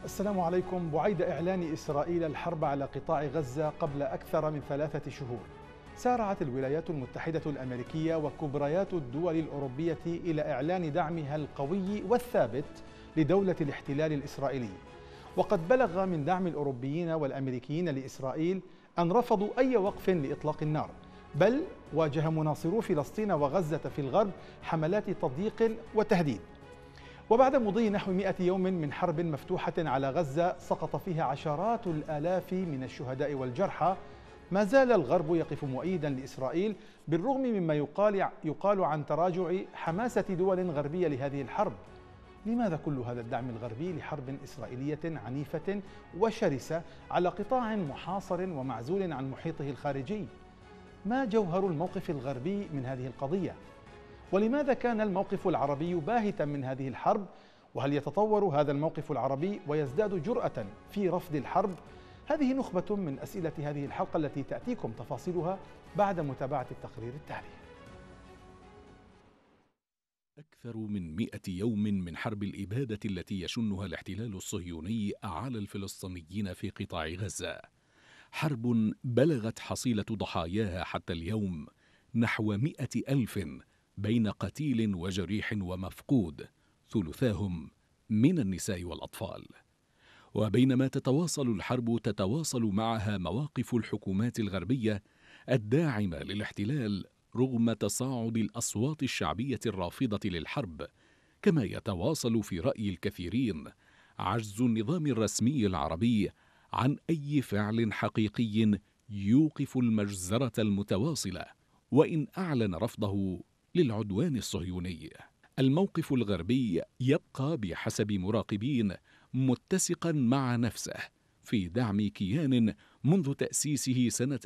السلام عليكم. بعيد إعلان إسرائيل الحرب على قطاع غزة قبل أكثر من 3 شهور، سارعت الولايات المتحدة الأمريكية وكبريات الدول الأوروبية إلى إعلان دعمها القوي والثابت لدولة الاحتلال الإسرائيلي. وقد بلغ من دعم الأوروبيين والأمريكيين لإسرائيل أن رفضوا أي وقف لإطلاق النار، بل واجه مناصرو فلسطين وغزة في الغرب حملات تضييق وتهديد. وبعد مضي نحو 100 يوم من حرب مفتوحة على غزة سقط فيها عشرات الآلاف من الشهداء والجرحى، ما زال الغرب يقف مؤيدا لإسرائيل بالرغم مما يقال عن تراجع حماسة دول غربية لهذه الحرب. لماذا كل هذا الدعم الغربي لحرب إسرائيلية عنيفة وشرسة على قطاع محاصر ومعزول عن محيطه الخارجي؟ ما جوهر الموقف الغربي من هذه القضية؟ ولماذا كان الموقف العربي باهتا من هذه الحرب؟ وهل يتطور هذا الموقف العربي ويزداد جرأة في رفض الحرب؟ هذه نخبة من أسئلة هذه الحلقة التي تأتيكم تفاصيلها بعد متابعة التقرير التالي. أكثر من 100 يوم من حرب الإبادة التي يشنها الاحتلال الصهيوني على الفلسطينيين في قطاع غزة، حرب بلغت حصيلة ضحاياها حتى اليوم نحو 100,000 بين قتيل وجريح ومفقود، ثلثاهم من النساء والأطفال. وبينما تتواصل الحرب تتواصل معها مواقف الحكومات الغربية الداعمة للاحتلال رغم تصاعد الأصوات الشعبية الرافضة للحرب، كما يتواصل في رأي الكثيرين عجز النظام الرسمي العربي عن أي فعل حقيقي يوقف المجزرة المتواصلة، وإن أعلن رفضه للعدوان الصهيوني. الموقف الغربي يبقى بحسب مراقبين متسقا مع نفسه في دعم كيان منذ تأسيسه سنة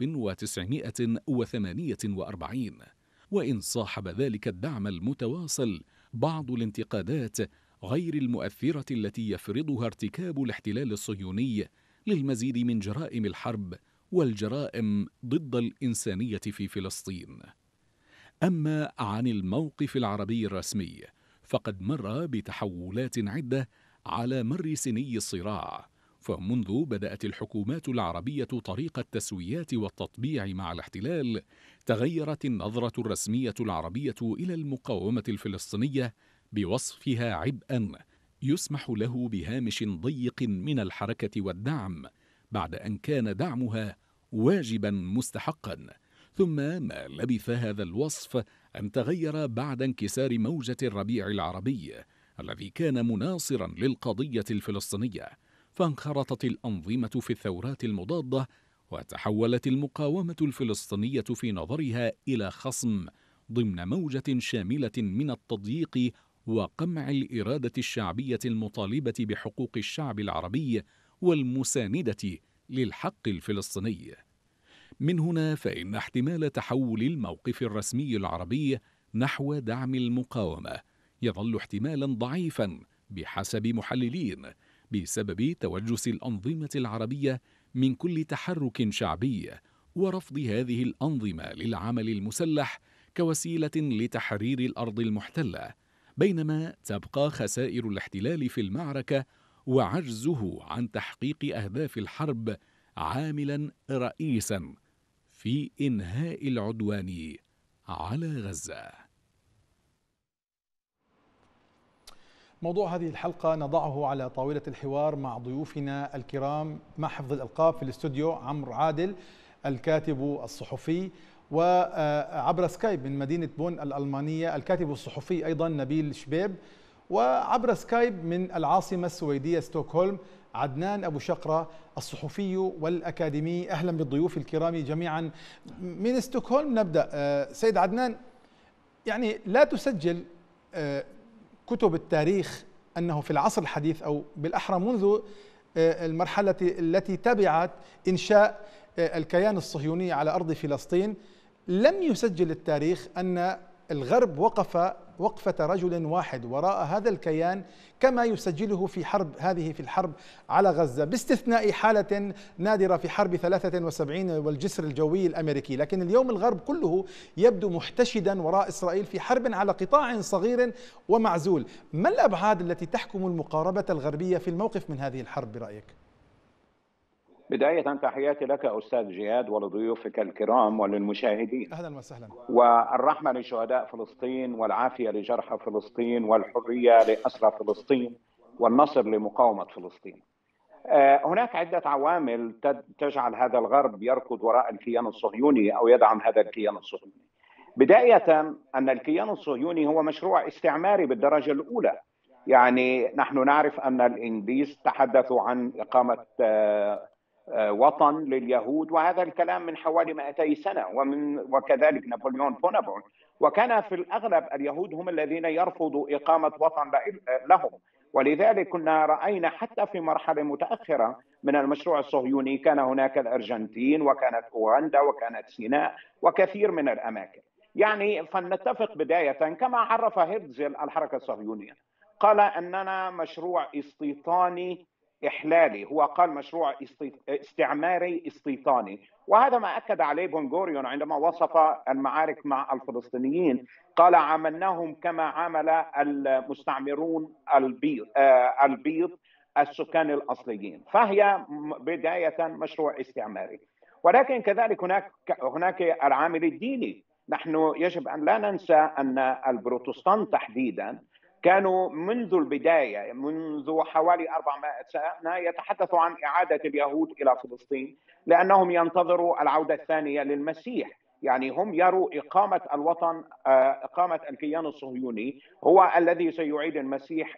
1948، وإن صاحب ذلك الدعم المتواصل بعض الانتقادات غير المؤثرة التي يفرضها ارتكاب الاحتلال الصهيوني للمزيد من جرائم الحرب والجرائم ضد الإنسانية في فلسطين. أما عن الموقف العربي الرسمي فقد مر بتحولات عدة على مر سني الصراع، فمنذ بدأت الحكومات العربية طريق التسويات والتطبيع مع الاحتلال تغيرت النظرة الرسمية العربية إلى المقاومة الفلسطينية بوصفها عبئا يسمح له بهامش ضيق من الحركة والدعم، بعد أن كان دعمها واجبا مستحقا. ثم ما لبث هذا الوصف أن تغير بعد انكسار موجة الربيع العربي الذي كان مناصرا للقضية الفلسطينية، فانخرطت الأنظمة في الثورات المضادة، وتحولت المقاومة الفلسطينية في نظرها إلى خصم ضمن موجة شاملة من التضييق وقمع الإرادة الشعبية المطالبة بحقوق الشعب العربي والمساندة للحق الفلسطيني. من هنا فإن احتمال تحول الموقف الرسمي العربي نحو دعم المقاومة يظل احتمالا ضعيفا بحسب محللين بسبب توجس الأنظمة العربية من كل تحرك شعبي ورفض هذه الأنظمة للعمل المسلح كوسيلة لتحرير الأرض المحتلة، بينما تبقى خسائر الاحتلال في المعركة وعجزه عن تحقيق أهداف الحرب عاملا رئيسا في إنهاء العدوان على غزة. موضوع هذه الحلقة نضعه على طاولة الحوار مع ضيوفنا الكرام مع حفظ الألقاب في الاستوديو عمرو عادل الكاتب الصحفي، وعبر سكايب من مدينة بون الألمانية الكاتب الصحفي أيضا نبيل شبيب، وعبر سكايب من العاصمة السويدية ستوكهولم عدنان أبو شقرة الصحفي والأكاديمي. أهلا بالضيوف الكرام جميعا. من ستوكهولم نبدأ. سيد عدنان، يعني لا تسجل كتب التاريخ أنه في العصر الحديث أو بالأحرى منذ المرحلة التي تبعت إنشاء الكيان الصهيوني على أرض فلسطين، لم يسجل التاريخ أن الغرب وقف وقفة رجل واحد وراء هذا الكيان كما يسجله في الحرب على غزة، باستثناء حالة نادرة في حرب 73 والجسر الجوي الأمريكي. لكن اليوم الغرب كله يبدو محتشدا وراء إسرائيل في حرب على قطاع صغير ومعزول. ما الأبعاد التي تحكم المقاربة الغربية في الموقف من هذه الحرب برأيك؟ بداية تحياتي لك أستاذ جهاد ولضيوفك الكرام وللمشاهدين. أهلا وسهلا. والرحمة لشهداء فلسطين، والعافية لجرحى فلسطين، والحرية لأسرى فلسطين، والنصر لمقاومة فلسطين. هناك عدة عوامل تجعل هذا الغرب يركض وراء الكيان الصهيوني أو يدعم هذا الكيان الصهيوني. بداية أن الكيان الصهيوني هو مشروع استعماري بالدرجة الأولى. يعني نحن نعرف أن الإنجليز تحدثوا عن إقامة وطن لليهود، وهذا الكلام من حوالي 200 سنة، وكذلك نابليون بونابرت، وكان في الأغلب اليهود هم الذين يرفضوا إقامة وطن لهم. ولذلك كنا رأينا حتى في مرحلة متأخرة من المشروع الصهيوني كان هناك الأرجنتين، وكانت أوغندا، وكانت سيناء، وكثير من الأماكن. يعني فلنتفق بداية كما عرف هرتزل الحركة الصهيونية، قال أننا مشروع استيطاني إحلالي، هو قال مشروع استعماري استيطاني، وهذا ما أكد عليه بن غوريون عندما وصف المعارك مع الفلسطينيين، قال عاملناهم كما عامل المستعمرون البيض السكان الأصليين. فهي بداية مشروع استعماري، ولكن كذلك هناك العامل الديني. نحن يجب أن لا ننسى أن البروتستانت تحديدا كانوا منذ البداية، منذ حوالي 400 سنة يتحدثوا عن إعادة اليهود إلى فلسطين، لأنهم ينتظروا العودة الثانية للمسيح. يعني هم يروا إقامة الوطن، إقامة الكيان الصهيوني هو الذي سيعيد المسيح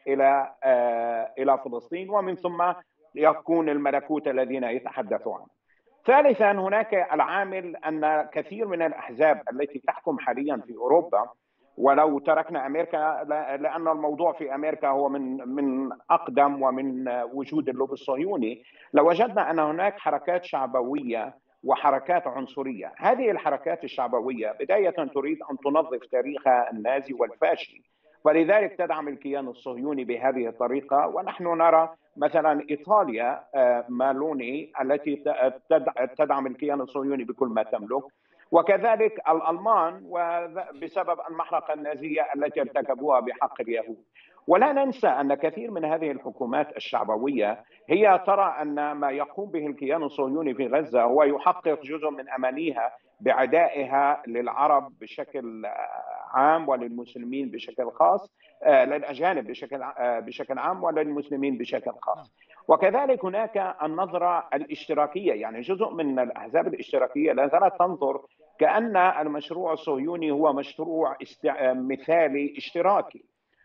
إلى فلسطين، ومن ثم يكون الملكوت الذين يتحدثوا عنه. ثالثا، هناك العامل أن كثير من الأحزاب التي تحكم حاليا في أوروبا، ولو تركنا أمريكا لأن الموضوع في أمريكا هو من أقدم ومن وجود اللوبي الصهيوني، لوجدنا أن هناك حركات شعبوية وحركات عنصرية. هذه الحركات الشعبوية بداية تريد أن تنظف تاريخها النازي والفاشي، ولذلك تدعم الكيان الصهيوني بهذه الطريقة. ونحن نرى مثلا إيطاليا مالوني التي تدعم الكيان الصهيوني بكل ما تملك، وكذلك الألمان بسبب المحرقة النازية التي ارتكبوها بحق اليهود. ولا ننسى أن كثير من هذه الحكومات الشعبوية هي ترى أن ما يقوم به الكيان الصهيوني في غزة هو يحقق جزء من أمانيها بعدائها للعرب بشكل عام وللمسلمين بشكل خاص، للأجانب بشكل عام وللمسلمين بشكل خاص. وكذلك هناك النظرة الاشتراكية، يعني جزء من الأحزاب الاشتراكية لا زالت تنظر كأن المشروع الصهيوني هو مشروع مثالي اشتراكي.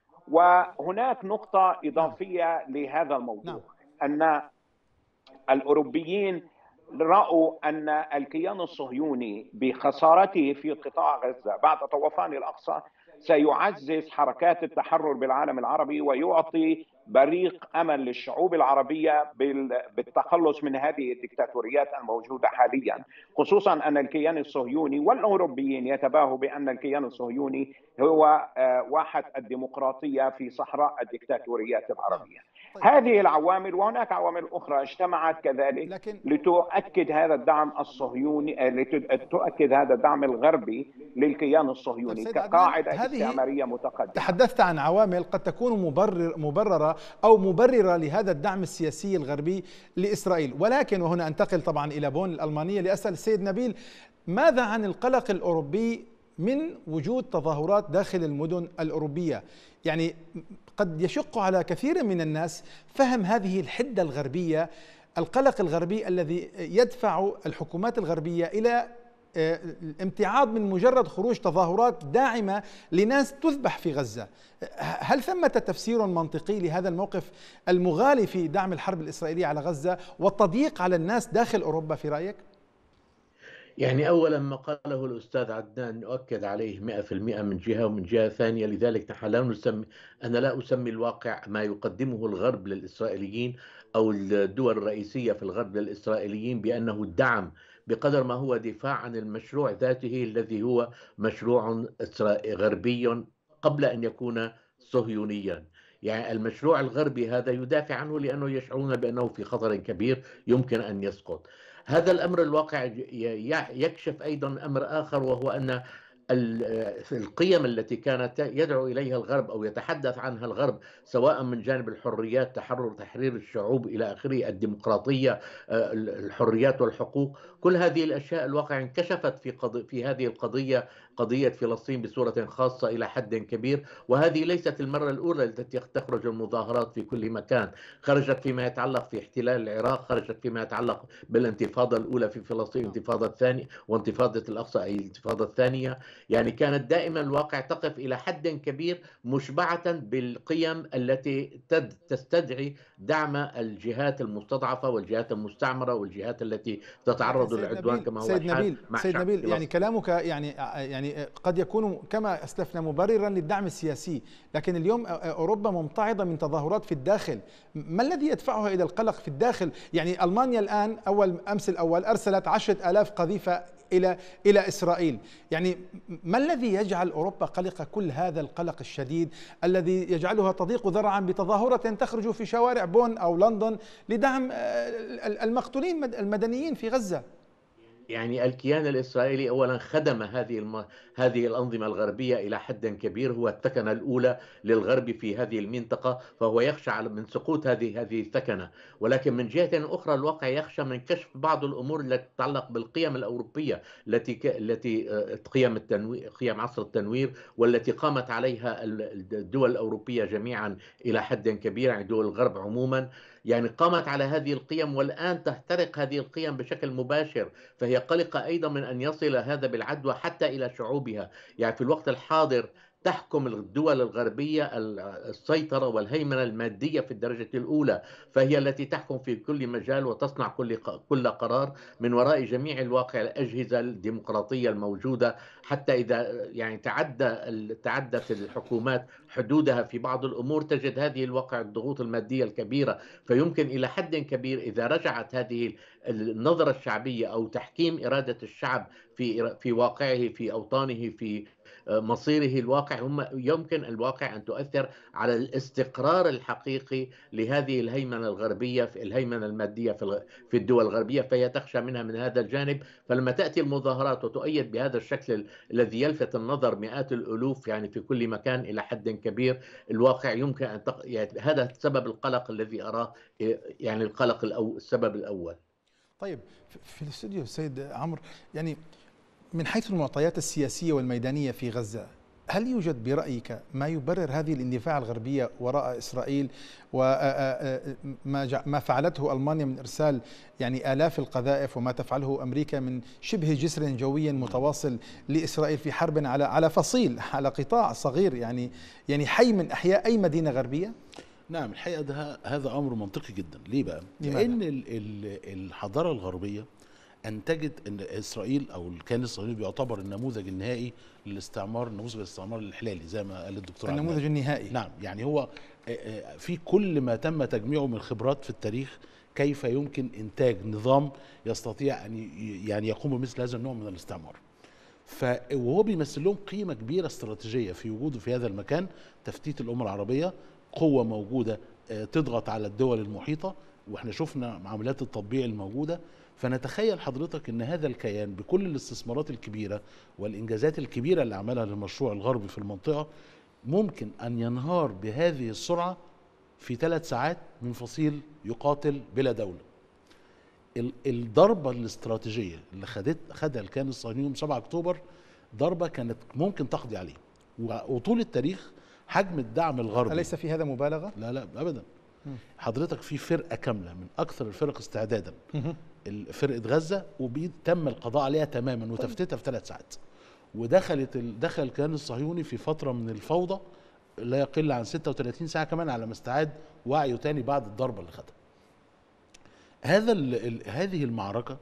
وهناك نقطة إضافية لهذا الموضوع، أن الأوروبيين رأوا أن الكيان الصهيوني بخسارته في قطاع غزة بعد طوفان الأقصى سيعزز حركات التحرر بالعالم العربي، ويعطي بريق أمل للشعوب العربية بالتخلص من هذه الدكتاتوريات الموجودة حاليا، خصوصا أن الكيان الصهيوني والأوروبيين يتباهوا بأن الكيان الصهيوني هو واحد الديمقراطية في صحراء الدكتاتوريات العربية. هذه العوامل وهناك عوامل أخرى اجتمعت كذلك لتؤكد هذا الدعم الصهيوني، لتؤكد هذا الدعم الغربي للكيان الصهيوني كقاعدة استعمارية متقدمة. تحدثت عن عوامل قد تكون مبررة أو مبررة لهذا الدعم السياسي الغربي لإسرائيل، ولكن وهنا أنتقل طبعا إلى بون الألمانية لأسأل السيد نبيل، ماذا عن القلق الأوروبي من وجود تظاهرات داخل المدن الأوروبية؟ يعني قد يشق على كثير من الناس فهم هذه الحدة الغربية، القلق الغربي الذي يدفع الحكومات الغربية إلى الامتعاض من مجرد خروج تظاهرات داعمة لناس تذبح في غزة. هل ثمة تفسير منطقي لهذا الموقف المغالي في دعم الحرب الإسرائيلية على غزة والتضييق على الناس داخل أوروبا في رأيك؟ يعني أولا ما قاله الأستاذ عدنان نؤكد عليه 100% من جهة، ومن جهة ثانية لذلك نحن لا نسمي، أنا لا أسمي الواقع ما يقدمه الغرب للإسرائيليين أو الدول الرئيسية في الغرب للإسرائيليين بأنه الدعم بقدر ما هو دفاع عن المشروع ذاته الذي هو مشروع غربي قبل أن يكون صهيونيا. يعني المشروع الغربي هذا يدافع عنه لأنه يشعرون بأنه في خطر كبير يمكن أن يسقط. هذا الأمر الواقع يكشف أيضا أمر آخر، وهو أن القيم التي كانت يدعو إليها الغرب أو يتحدث عنها الغرب، سواء من جانب الحريات، تحرير الشعوب إلى آخره، الديمقراطية، الحريات والحقوق، كل هذه الأشياء الواقع انكشفت في هذه القضية، قضية فلسطين بصورة خاصة إلى حد كبير. وهذه ليست المرة الأولى التي تخرج المظاهرات في كل مكان. خرجت فيما يتعلق في احتلال العراق، خرجت فيما يتعلق بالانتفاضة الأولى في فلسطين، الانتفاضة الثانية وانتفاضة الأقصى أي الانتفاضة الثانية. يعني كانت دائما الواقع تقف إلى حد كبير مشبعة بالقيم التي تستدعي دعم الجهات المستضعفة والجهات المستعمرة والجهات التي تتعرض للعدوان كما هو الحال مع سيد شعب نبيل، فلسطين. يعني كلامك يعني قد يكون كما أسلفنا مبررا للدعم السياسي، لكن اليوم أوروبا ممتعضة من تظاهرات في الداخل. ما الذي يدفعها إلى القلق في الداخل؟ يعني ألمانيا الآن أمس الأول أرسلت 10,000 قذيفة إلى إسرائيل. يعني ما الذي يجعل أوروبا قلقة كل هذا القلق الشديد الذي يجعلها تضيق ذرعا بتظاهرة تخرج في شوارع بون أو لندن لدعم المقتولين المدنيين في غزة؟ يعني الكيان الإسرائيلي أولا خدم هذه الأنظمة الغربية إلى حد كبير، هو الثكنة الأولى للغرب في هذه المنطقة، فهو يخشى من سقوط هذه الثكنة. ولكن من جهة أخرى الواقع يخشى من كشف بعض الأمور التي تتعلق بالقيم الأوروبية، التي قيم عصر التنوير، والتي قامت عليها الدول الأوروبية جميعا إلى حد كبير، يعني دول الغرب عموما، يعني قامت على هذه القيم والآن تخترق هذه القيم بشكل مباشر. فهي قلقة أيضا من أن يصل هذا بالعدوى حتى إلى شعوبها. يعني في الوقت الحاضر تحكم الدول الغربية السيطرة والهيمنة المادية في الدرجة الأولى، فهي التي تحكم في كل مجال وتصنع كل قرار من وراء جميع الواقع الأجهزة الديمقراطية الموجودة. حتى إذا يعني تعدت الحكومات حدودها في بعض الأمور، تجد هذه الواقع الضغوط المادية الكبيرة. فيمكن إلى حد كبير إذا رجعت هذه النظرة الشعبية أو تحكيم إرادة الشعب في واقعه، في أوطانه، في مصيره الواقع، يمكن الواقع أن تؤثر على الاستقرار الحقيقي لهذه الهيمنة الغربية، في الهيمنة المادية في الدول الغربية. فهي تخشى منها من هذا الجانب. فلما تأتي المظاهرات وتؤيد بهذا الشكل الذي يلفت النظر مئات الألوف يعني في كل مكان إلى حد كبير، الواقع يمكن أن يعني هذا سبب القلق الذي أراه، يعني السبب الأول. طيب في الاستوديو سيد عمرو، يعني من حيث المعطيات السياسية والميدانية في غزة، هل يوجد برأيك ما يبرر هذه الاندفاع الغربية وراء إسرائيل وما فعلته ألمانيا من إرسال يعني آلاف القذائف، وما تفعله أمريكا من شبه جسر جوي متواصل لإسرائيل في حرب على فصيل، على قطاع صغير، يعني حي من أحياء أي مدينة غربية؟ نعم، الحقيقة هذا أمر منطقي جدا. ليه بقى؟ لماذا؟ لأن الحضارة الغربية أنتجت أن إسرائيل أو الكيان الصهيوني بيعتبر النموذج النهائي للاستعمار، نموذج الاستعمار الإحلالي زي ما قال الدكتور النموذج النهائي. نعم، يعني هو في كل ما تم تجميعه من خبرات في التاريخ كيف يمكن إنتاج نظام يستطيع أن يعني يقوم بمثل هذا النوع من الاستعمار. وهو بيمثل لهم قيمة كبيرة استراتيجية في وجوده في هذا المكان، تفتيت الأمة العربية، قوة موجودة تضغط على الدول المحيطة، واحنا شفنا عمليات التطبيع الموجودة. فنتخيل حضرتك ان هذا الكيان بكل الاستثمارات الكبيرة والانجازات الكبيرة اللي عملها للمشروع الغربي في المنطقة ممكن ان ينهار بهذه السرعة في 3 ساعات من فصيل يقاتل بلا دولة. الضربة الاستراتيجية اللي خدها الكيان الصهيوني يوم 7 اكتوبر ضربة كانت ممكن تقضي عليه. وطول التاريخ حجم الدعم الغربي، أليس في هذا مبالغة؟ لا ابدا. حضرتك في فرقة كاملة من اكثر الفرق استعدادا، فرقة غزة، وتم القضاء عليها تماما وتفتيتها في 3 ساعات. دخل الكيان الصهيوني في فترة من الفوضى لا يقل عن 36 ساعة كمان على ما استعاد وعيه تاني بعد الضربة اللي خدها. هذه المعركة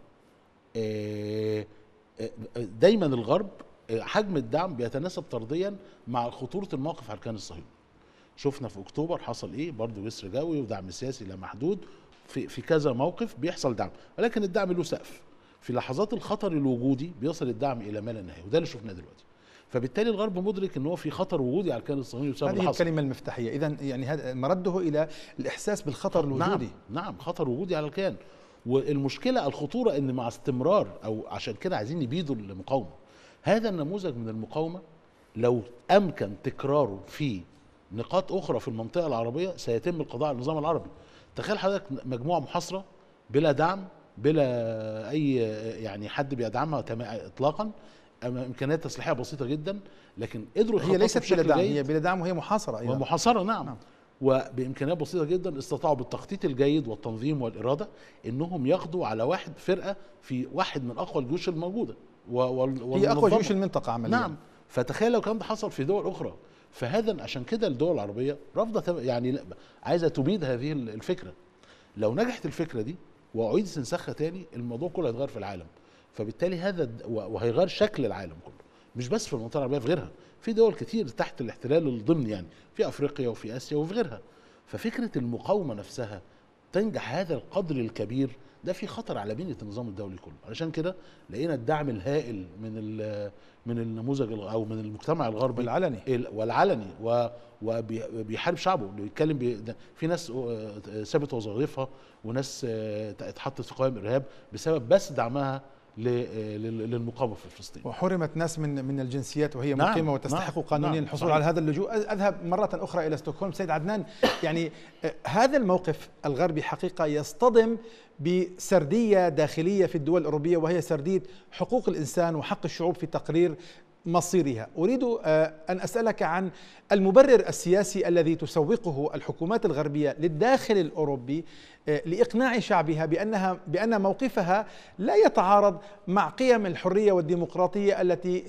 دايما الغرب حجم الدعم بيتناسب طرديا مع خطورة الموقف على الكيان الصهيوني. شفنا في اكتوبر حصل ايه، برضه جسر جوي ودعم سياسي لا محدود في كذا موقف بيحصل دعم، ولكن الدعم له سقف. في لحظات الخطر الوجودي بيصل الدعم الى ما لا نهايه، وده اللي شفناه دلوقتي. فبالتالي الغرب مدرك ان هو في خطر وجودي على الكيان الصهيوني بسبب اللي هذه حصل. الكلمة المفتاحية، إذا يعني هذا مرده إلى الإحساس بالخطر الوجودي. نعم خطر وجودي على الكيان. والمشكله الخطوره ان مع استمرار، او عشان كده عايزين نبيدوا المقاومه، هذا النموذج من المقاومه لو امكن تكراره في نقاط اخرى في المنطقه العربيه سيتم القضاء على النظام العربي. تخيل حضرتك مجموعه محاصره بلا دعم، بلا اي يعني حد بيدعمها اطلاقا، امكانيات تسليحيه بسيطه جدا، لكن قدروا هي ليست بلا بشكل دعم، جيد. هي بلا دعم وهي محاصرة أيضا. ومحاصره نعم. وبامكانيات بسيطه جدا استطاعوا بالتخطيط الجيد والتنظيم والاراده انهم يقضوا على فرقه في واحد من اقوى الجيوش الموجوده هي اقوى جيوش المنطقه عمليا. نعم. فتخيل لو كان ده حصل في دول اخرى. فهذا عشان كده الدول العربيه رافضه، يعني عايزه تبيد هذه الفكره. لو نجحت الفكره دي واعيد استنساخها تاني، الموضوع كله هيتغير في العالم. فبالتالي هذا وهيغير شكل العالم كله، مش بس في المنطقه العربيه، في غيرها، في دول كتير تحت الاحتلال الضمني، يعني في افريقيا وفي اسيا وفي غيرها. ففكره المقاومه نفسها تنجح هذا القدر الكبير، ده في خطر على بنية النظام الدولي كله. علشان كده لقينا الدعم الهائل من النموذج او من المجتمع الغربي والعلني وبيحارب شعبه، بيتكلم في ناس سابت وظائفها، وناس اتحطت في قوائم ارهاب بسبب بس دعمها للمقاومه في فلسطين، وحرمت ناس من الجنسيات وهي مقيمه وتستحق قانونيا الحصول صحيح. على هذا اللجوء. اذهب مره اخرى الى ستوكهولم. سيد عدنان، يعني هذا الموقف الغربي حقيقه يصطدم بسرديه داخليه في الدول الاوروبيه، وهي سرديه حقوق الانسان وحق الشعوب في تقرير مصيرها. أريد أن أسألك عن المبرر السياسي الذي تسوقه الحكومات الغربية للداخل الأوروبي لإقناع شعبها بأن موقفها لا يتعارض مع قيم الحرية والديمقراطية التي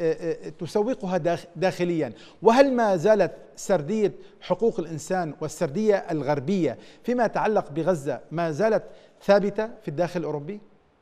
تسوقها داخليا. وهل ما زالت سردية حقوق الإنسان والسردية الغربية فيما يتعلق بغزة ما زالت ثابتة في الداخل الأوروبي؟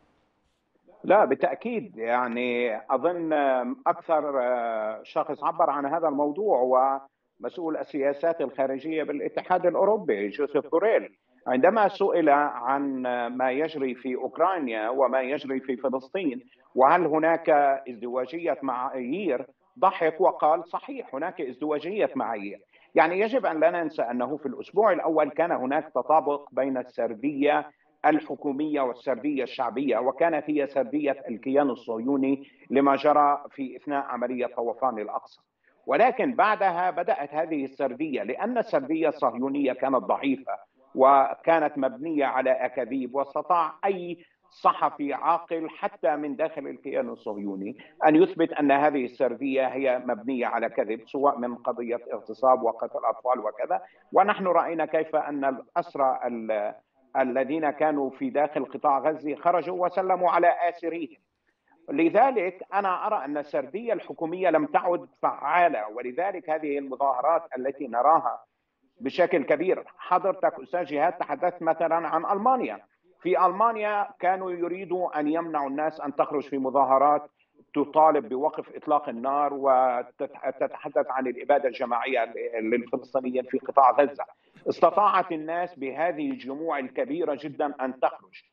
لا بالتأكيد، يعني أظن أكثر شخص عبر عن هذا الموضوع ومسؤول السياسات الخارجية بالاتحاد الأوروبي جوزيف بوريل، عندما سئل عن ما يجري في أوكرانيا وما يجري في فلسطين وهل هناك ازدواجية معايير، ضحك وقال صحيح هناك ازدواجية معايير. يعني يجب أن لا ننسى أنه في الأسبوع الأول كان هناك تطابق بين السردية الحكومية والسردية الشعبية، وكانت هي سردية الكيان الصهيوني لما جرى في إثناء عملية طوفان الأقصى. ولكن بعدها بدأت هذه السردية، لأن السردية الصهيونية كانت ضعيفة وكانت مبنية على أكاذيب، واستطاع أي صحفي عاقل حتى من داخل الكيان الصهيوني أن يثبت أن هذه السردية هي مبنية على كذب، سواء من قضية اغتصاب وقتل أطفال وكذا. ونحن رأينا كيف أن الأسرى الذين كانوا في داخل قطاع غزة خرجوا وسلموا على آسريهم. لذلك أنا أرى أن السردية الحكومية لم تعد فعالة، ولذلك هذه المظاهرات التي نراها بشكل كبير. حضرتك أستاذ جهاد تحدثت مثلا عن ألمانيا. في ألمانيا كانوا يريدوا أن يمنعوا الناس أن تخرج في مظاهرات تطالب بوقف إطلاق النار وتتحدث عن الإبادة الجماعية للفلسطينيين في قطاع غزة. استطاعت الناس بهذه الجموع الكبيرة جدا أن تخرج.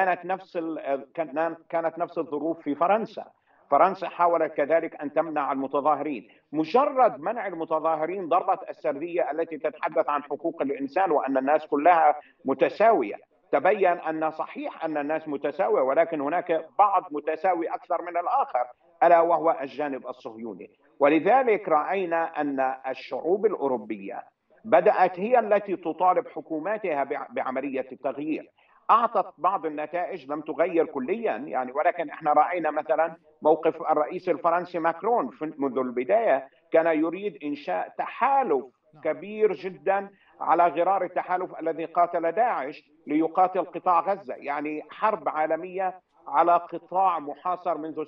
كانت نفس الظروف في فرنسا. فرنسا حاولت كذلك أن تمنع المتظاهرين. مجرد منع المتظاهرين ضربت السردية التي تتحدث عن حقوق الإنسان وأن الناس كلها متساوية. تبين أن صحيح أن الناس متساوية، ولكن هناك بعض متساوي أكثر من الآخر، ألا وهو الجانب الصهيوني. ولذلك رأينا أن الشعوب الأوروبية بدأت هي التي تطالب حكوماتها بعملية التغيير. أعطت بعض النتائج، لم تغير كليا يعني، ولكن احنا رأينا مثلا موقف الرئيس الفرنسي ماكرون منذ البداية كان يريد إنشاء تحالف كبير جدا على غرار التحالف الذي قاتل داعش ليقاتل قطاع غزة، يعني حرب عالمية على قطاع محاصر منذ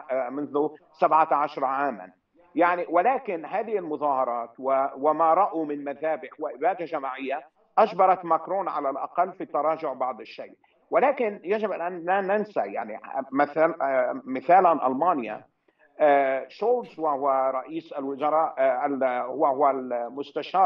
17 عاما يعني. ولكن هذه المظاهرات وما رأوا من مذابح وإبادة جماعية أجبرت ماكرون على الأقل في التراجع بعض الشيء. ولكن يجب أن لا ننسى يعني مثالا ألمانيا، شولز وهو رئيس الوزراء وهو المستشار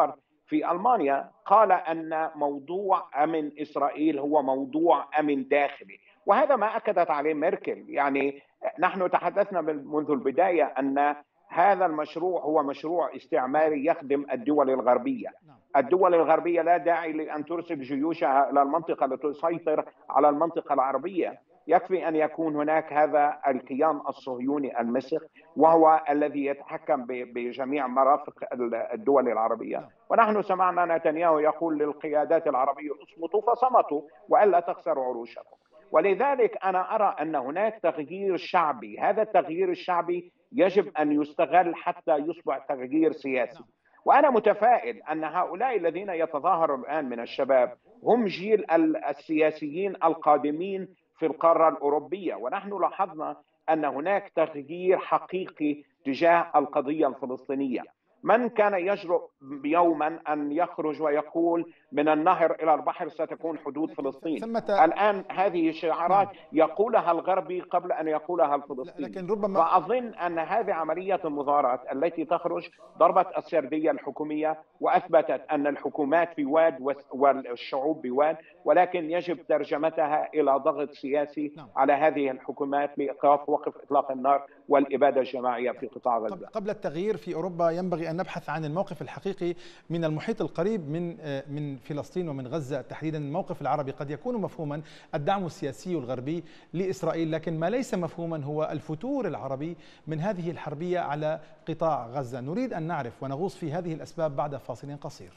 في ألمانيا قال أن موضوع أمن إسرائيل هو موضوع أمن داخلي، وهذا ما أكدت عليه ميركل. يعني نحن تحدثنا منذ البداية أن هذا المشروع هو مشروع استعماري يخدم الدول الغربية. الدول الغربية لا داعي لأن ترسل جيوشها إلى المنطقة لتسيطر على المنطقة العربية، يكفي أن يكون هناك هذا الكيان الصهيوني المسخ وهو الذي يتحكم بجميع مرافق الدول العربية. ونحن سمعنا نتنياهو يقول للقيادات العربية اصمتوا فصمتوا وألا تخسروا عروشكم. ولذلك أنا أرى أن هناك تغيير شعبي، هذا التغيير الشعبي يجب أن يستغل حتى يصبح تغيير سياسي. وأنا متفائل أن هؤلاء الذين يتظاهروا الآن من الشباب هم جيل السياسيين القادمين في القارة الأوروبية، ونحن لاحظنا أن هناك تغيير حقيقي تجاه القضية الفلسطينية. من كان يجرؤ يوما أن يخرج ويقول من النهر إلى البحر ستكون حدود فلسطين؟ الآن هذه الشعارات يقولها الغربي قبل أن يقولها الفلسطيني. لكن ربما فأظن أن هذه عملية المظاهرات التي تخرج ضربت السردية الحكومية وأثبتت أن الحكومات في واد والشعوب بواد، ولكن يجب ترجمتها إلى ضغط سياسي على هذه الحكومات لإيقاف وقف إطلاق النار والإبادة الجماعية في قطاع غزة. قبل التغيير في أوروبا ينبغي أن نبحث عن الموقف الحقيقي من المحيط القريب من فلسطين ومن غزة تحديدا. الموقف العربي قد يكون مفهوما، الدعم السياسي الغربي لإسرائيل، لكن ما ليس مفهوما هو الفتور العربي من هذه الحربية على قطاع غزة. نريد أن نعرف ونغوص في هذه الأسباب بعد فاصل قصير.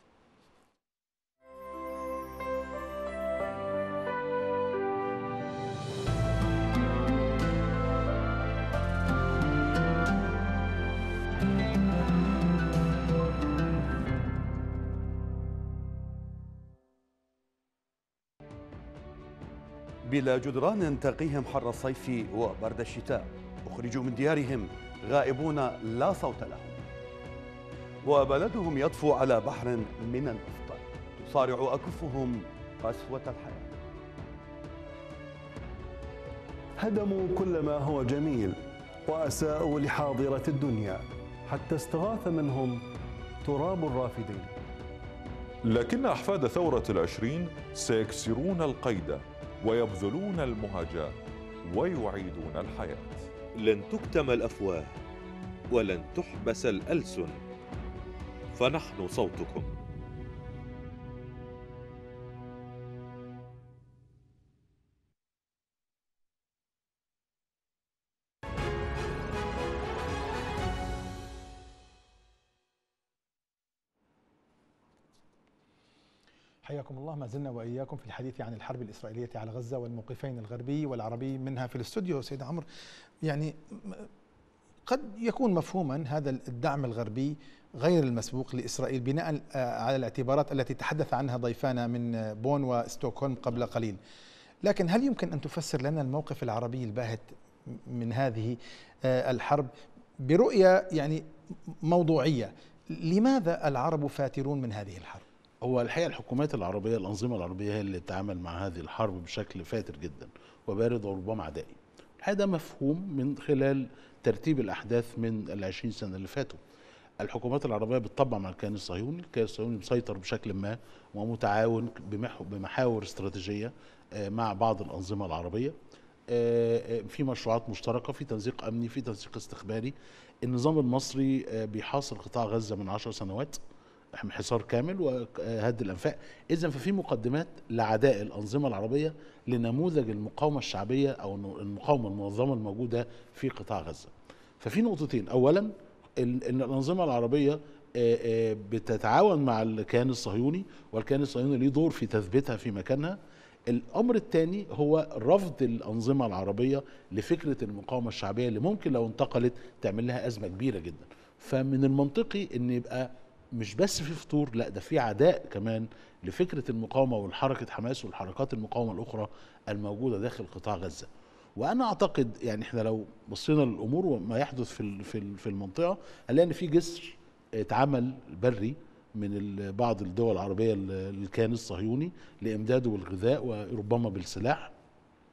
بلا جدران تقيهم حر الصيف وبرد الشتاء، أخرجوا من ديارهم غائبون لا صوت لهم، وبلدهم يطفو على بحر من النفط، تصارع أكفهم قسوة الحياة. هدموا كل ما هو جميل وأساءوا لحاضرة الدنيا حتى استغاث منهم تراب الرافدين. لكن أحفاد ثورة العشرين سيكسرون القيد ويبذلون المهجة ويعيدون الحياة. لن تكتم الأفواه ولن تحبس الألسن، فنحن صوتكم. حياكم الله. ما زلنا وإياكم في الحديث عن الحرب الإسرائيلية على غزة والموقفين الغربي والعربي منها في الاستوديو. سيد عمرو، يعني قد يكون مفهوما هذا الدعم الغربي غير المسبوق لإسرائيل بناء على الاعتبارات التي تحدث عنها ضيفانا من بون وستوكهولم قبل قليل، لكن هل يمكن أن تفسر لنا الموقف العربي الباهت من هذه الحرب برؤية يعني موضوعية؟ لماذا العرب فاترون من هذه الحرب؟ هو الحقيقة الحكومات العربية، الأنظمة العربية هي اللي تتعامل مع هذه الحرب بشكل فاتر جدا وبارد وربما عدائي. هذا مفهوم من خلال ترتيب الأحداث من ال20 سنة اللي فاتوا. الحكومات العربية بتطبع مع الكيان الصهيوني، الكيان الصهيوني مسيطر بشكل ما ومتعاون بمحاور استراتيجية مع بعض الأنظمة العربية، في مشروعات مشتركة، في تنسيق أمني، في تنسيق استخباري. النظام المصري بيحاصر قطاع غزة من 10 سنوات حصار كامل وهد الأنفاق. إذن ففي مقدمات لعداء الأنظمة العربية لنموذج المقاومة الشعبية أو المقاومة المنظمة الموجودة في قطاع غزة. ففي نقطتين: أولا إن الأنظمة العربية بتتعاون مع الكيان الصهيوني، والكيان الصهيوني له دور في تثبيتها في مكانها. الأمر الثاني هو رفض الأنظمة العربية لفكرة المقاومة الشعبية اللي ممكن لو انتقلت تعمل لها أزمة كبيرة جدا. فمن المنطقي إن يبقى مش بس في فطور، لا ده في عداء كمان لفكرة المقاومة والحركة حماس والحركات المقاومة الأخرى الموجودة داخل قطاع غزة. وأنا أعتقد يعني إحنا لو بصينا للأمور وما يحدث في المنطقة هنلاقي إن في جسر اتعمل بري من بعض الدول العربية للكيان الصهيوني لإمداده بالغذاء وربما بالسلاح،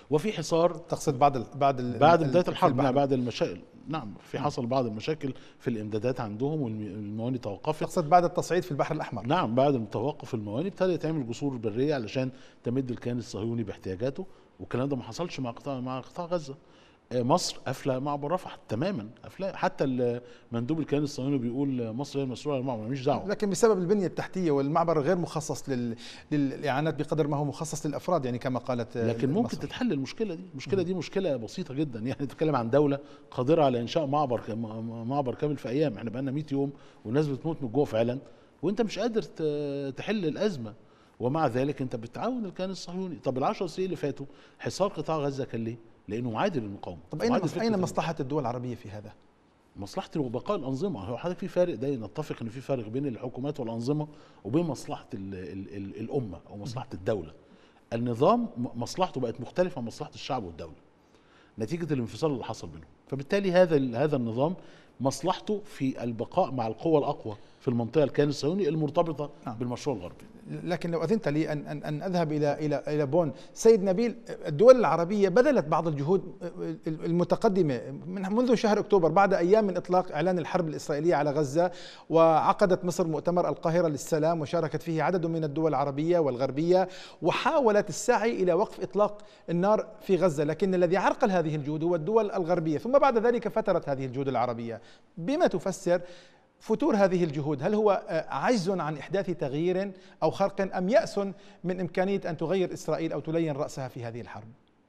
وفي حصار. تقصد بعد بداية الحرب، نعم، بعد المشاكل، نعم، في حصل بعض المشاكل في الامدادات عندهم والمواني توقفت. تقصد بعد التصعيد في البحر الأحمر؟ نعم، بعد توقف المواني ابتدى يتعمل جسور برية علشان تمد الكيان الصهيوني باحتياجاته، والكلام ده ما حصلش مع قطاع غزة. مصر قافله معبر رفح تماما، قافله. حتى مندوب الكيان الصهيوني بيقول مصر هي المسؤوله عن المعبر، ماليش دعوه. لكن بسبب البنيه التحتيه، والمعبر غير مخصص للاعانات بقدر ما هو مخصص للافراد، يعني كما قالت. لكن ممكن مصر تتحل المشكله دي. المشكله دي مشكله بسيطه جدا، يعني نتكلم عن دوله قادره على انشاء معبر كامل في ايام. احنا بقالنا 100 يوم والناس بتموت من جوه فعلا، وانت مش قادر تحل الازمه، ومع ذلك انت بتعاون الكيان الصهيوني. طب ال10 سنين اللي فاتوا حصار قطاع غزه كان ليه؟ لانه معادل للمقاومه. طب اين مصلحه الدول العربيه في هذا؟ مصلحه بقاء الانظمه. هو حضرتك في فارق، ده نتفق ان في فارق بين الحكومات والانظمه وبين مصلحه الامه او مصلحه الدوله. النظام مصلحته بقت مختلفه عن مصلحه الشعب والدوله نتيجه الانفصال اللي حصل بينهم. فبالتالي هذا النظام مصلحته في البقاء مع القوى الاقوى في المنطقه الكيان الصهيوني المرتبطه بالمشروع الغربي. لكن لو اذنت لي ان اذهب الى بون، سيد نبيل، الدول العربيه بذلت بعض الجهود المتقدمه منذ شهر اكتوبر، بعد ايام من اطلاق اعلان الحرب الاسرائيليه على غزه، وعقدت مصر مؤتمر القاهره للسلام وشاركت فيه عدد من الدول العربيه والغربيه، وحاولت السعي الى وقف اطلاق النار في غزه. لكن الذي عرقل هذه الجهود هو الدول الغربيه، ثم بعد ذلك فترت هذه الجهود العربيه. بما تفسر فتور هذه الجهود؟ هل هو عجز عن إحداث تغيير أو خرق، أم يأس من إمكانية أن تغير إسرائيل أو تلين رأسها في هذه الحرب؟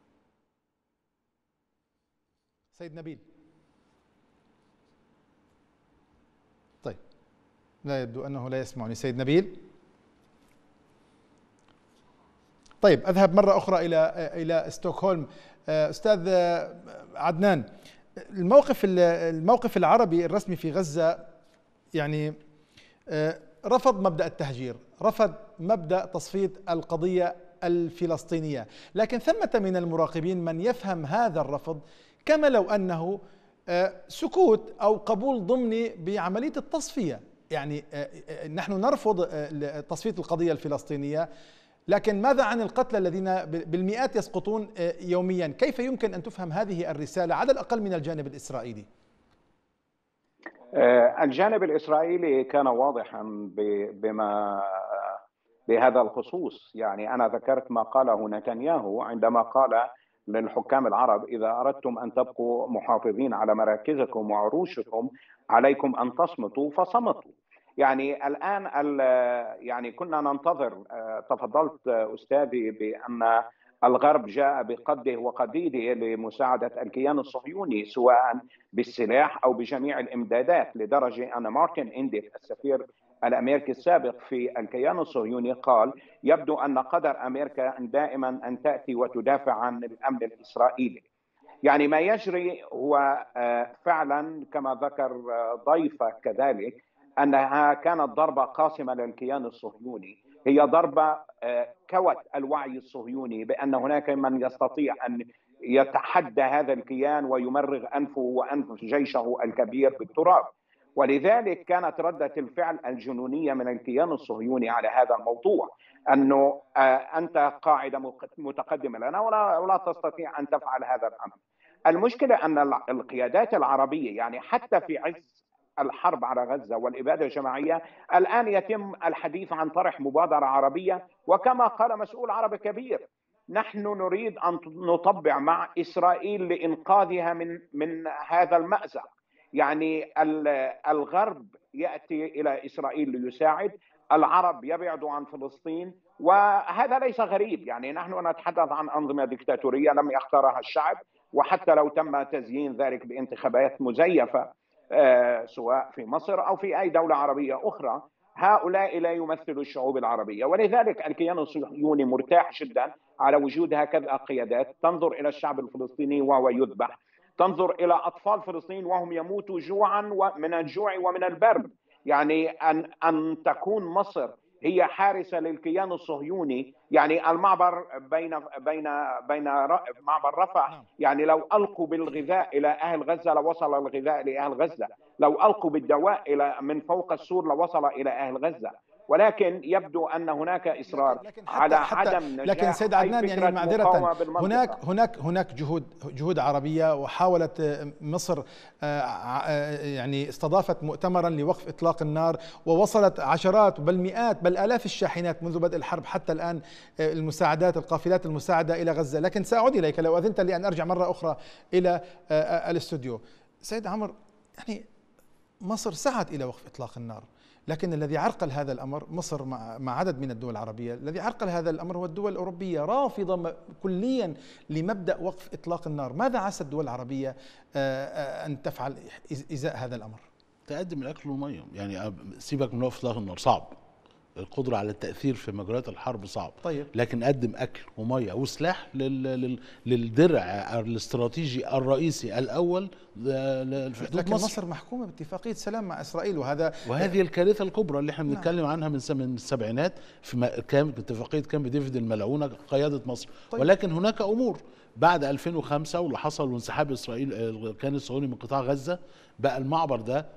سيد نبيل. طيب، لا يبدو أنه لا يسمعني سيد نبيل. طيب، أذهب مرة أخرى إلى ستوكهولم. أستاذ عدنان، الموقف العربي الرسمي في غزة يعني رفض مبدأ التهجير، رفض مبدأ تصفية القضية الفلسطينية، لكن ثمة من المراقبين من يفهم هذا الرفض كما لو أنه سكوت أو قبول ضمني بعملية التصفية. يعني نحن نرفض تصفية القضية الفلسطينية، لكن ماذا عن القتلى الذين بالمئات يسقطون يوميا؟ كيف يمكن أن تفهم هذه الرسالة على الأقل من الجانب الإسرائيلي؟ الجانب الإسرائيلي كان واضحا بهذا الخصوص. يعني أنا ذكرت ما قاله نتنياهو عندما قال للحكام العرب: إذا أردتم أن تبقوا محافظين على مراكزكم وعروشكم عليكم أن تصمتوا، فصمتوا. يعني الآن يعني كنا ننتظر، تفضلت أستاذي بأن الغرب جاء بقده وقديده لمساعدة الكيان الصهيوني سواء بالسلاح أو بجميع الإمدادات، لدرجة أن مارتن إنديف السفير الأمريكي السابق في الكيان الصهيوني قال: يبدو أن قدر أمريكا دائما أن تأتي وتدافع عن الأمن الإسرائيلي. يعني ما يجري هو فعلا كما ذكر ضيفة كذلك أنها كانت ضربة قاسمة للكيان الصهيوني، هي ضربة كوت الوعي الصهيوني بأن هناك من يستطيع أن يتحدى هذا الكيان ويمرغ أنفه وأنف جيشه الكبير بالتراب. ولذلك كانت ردة الفعل الجنونية من الكيان الصهيوني على هذا الموضوع أنه أنت قاعدة متقدمة لنا ولا تستطيع أن تفعل هذا الأمر. المشكلة أن القيادات العربية يعني حتى في عز الحرب على غزة والإبادة الجماعية الآن يتم الحديث عن طرح مبادرة عربية، وكما قال مسؤول عربي كبير: نحن نريد أن نطبع مع إسرائيل لإنقاذها من هذا المأزق. يعني الغرب يأتي إلى إسرائيل ليساعد، العرب يبعدوا عن فلسطين، وهذا ليس غريب. يعني نحن نتحدث عن أنظمة ديكتاتورية لم يختارها الشعب، وحتى لو تم تزيين ذلك بانتخابات مزيفة سواء في مصر أو في أي دولة عربية أخرى، هؤلاء لا يمثلوا الشعوب العربية. ولذلك الكيان الصهيوني مرتاح جدا على وجود هكذا قيادات تنظر إلى الشعب الفلسطيني وهو يذبح، تنظر إلى أطفال فلسطين وهم يموتوا جوعا من الجوع ومن البرد. يعني أن تكون مصر هي حارسة للكيان الصهيوني. يعني المعبر بين معبر رفح، يعني لو ألقوا بالغذاء إلى أهل غزة لوصل الغذاء لأهل غزة، لو ألقوا بالدواء من فوق السور لوصل إلى أهل غزة. ولكن يبدو أن هناك إصرار على عدم نجاح لكن سيد عدنان يعني معذرة، هناك جهود عربية، وحاولت مصر يعني استضافت مؤتمرا لوقف إطلاق النار، ووصلت عشرات بل مئات بل آلاف الشاحنات منذ بدء الحرب حتى الآن، المساعدات القافلات المساعدة إلى غزة. لكن سأعود إليك لو أذنت لي أن أرجع مرة أخرى إلى الاستوديو. سيد عمرو، يعني مصر سعت إلى وقف إطلاق النار، لكن الذي عرقل هذا الأمر مصر مع عدد من الدول العربية، الذي عرقل هذا الأمر هو الدول الأوروبية، رافضة كليا لمبدأ وقف إطلاق النار. ماذا عسى الدول العربية أن تفعل إزاء هذا الأمر؟ تقدم الأكل والمية، يعني سيبك من وقف إطلاق النار، صعب القدرة على التأثير في مجريات الحرب، صعب. طيب. لكن قدم أكل ومية وسلاح للدرع الاستراتيجي الرئيسي الأول في حدود لكن مصر. مصر محكومة باتفاقية سلام مع إسرائيل، وهذه الكارثة الكبرى اللي احنا بنتكلم عنها من السبعينات في اتفاقية كامب ديفيد الملعونة قيادة مصر. طيب. ولكن هناك أمور بعد 2005 واللي حصل وانسحاب إسرائيل الكيان الصهيوني من قطاع غزة، بقى المعبر ده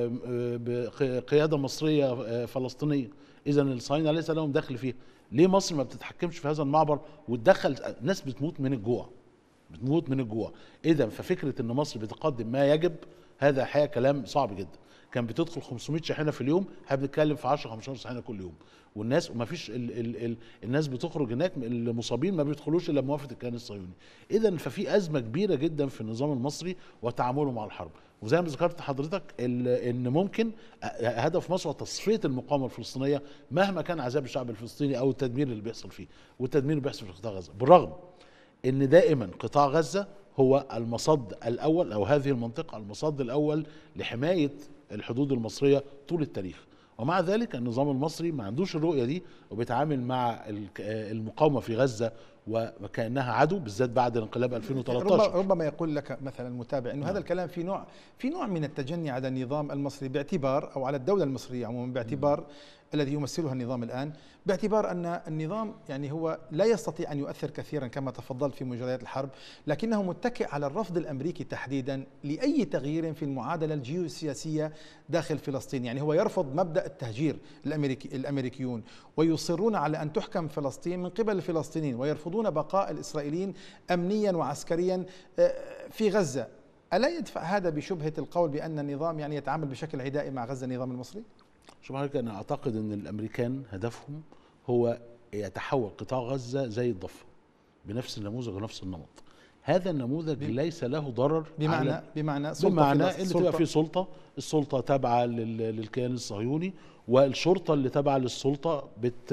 بقيادة مصرية فلسطينية، إذا الصهاينة ليس لهم دخل فيه. ليه مصر ما بتتحكمش في هذا المعبر وتدخل ناس بتموت من الجوع؟ إذا ففكرة إن مصر بتقدم ما يجب، هذا حقيقة كلام صعب جدا. كان بتدخل 500 شاحنة في اليوم، احنا بنتكلم في 10-15 شاحنة كل يوم، والناس وما فيش الناس بتخرج هناك، المصابين ما بيدخلوش الا بموافقه الكيان الصهيوني. اذا ففي ازمه كبيره جدا في النظام المصري وتعامله مع الحرب. وزي ما ذكرت حضرتك ان ممكن هدف مصر هو تصفيه المقاومه الفلسطينيه مهما كان عذاب الشعب الفلسطيني او التدمير اللي بيحصل فيه، والتدمير اللي بيحصل في قطاع غزه، بالرغم ان دائما قطاع غزه هو المصد الاول، او هذه المنطقه المصد الاول لحمايه الحدود المصريه طول التاريخ. ومع ذلك النظام المصري ما عندوش الرؤية دي، وبيتعامل مع المقاومة في غزة وكأنها عدو، بالذات بعد الانقلاب 2013. ربما يقول لك مثلا المتابع انه هذا الكلام في نوع من التجني على النظام المصري باعتبار، او على الدولة المصرية عموما باعتبار الذي يمثلها النظام الآن، باعتبار أن النظام يعني هو لا يستطيع أن يؤثر كثيرا كما تفضلت في مجريات الحرب، لكنه متكئ على الرفض الأمريكي تحديدا لأي تغيير في المعادلة الجيوسياسية داخل فلسطين. يعني هو يرفض مبدأ التهجير الأمريكيون، ويصرون على أن تحكم فلسطين من قبل الفلسطينيين، ويرفضون بقاء الإسرائيليين أمنيا وعسكريا في غزة. ألا يدفع هذا بشبهة القول بأن النظام يعني يتعامل بشكل عدائي مع غزة النظام المصري؟ شوف حضرتك، أنا أعتقد أن الأمريكان هدفهم هو يتحول قطاع غزة زي الضفة بنفس النموذج ونفس النمط. هذا النموذج ليس له ضرر، بمعنى اللي تبقى فيه السلطة تابعة للكيان الصهيوني، والشرطة اللي تابعة للسلطة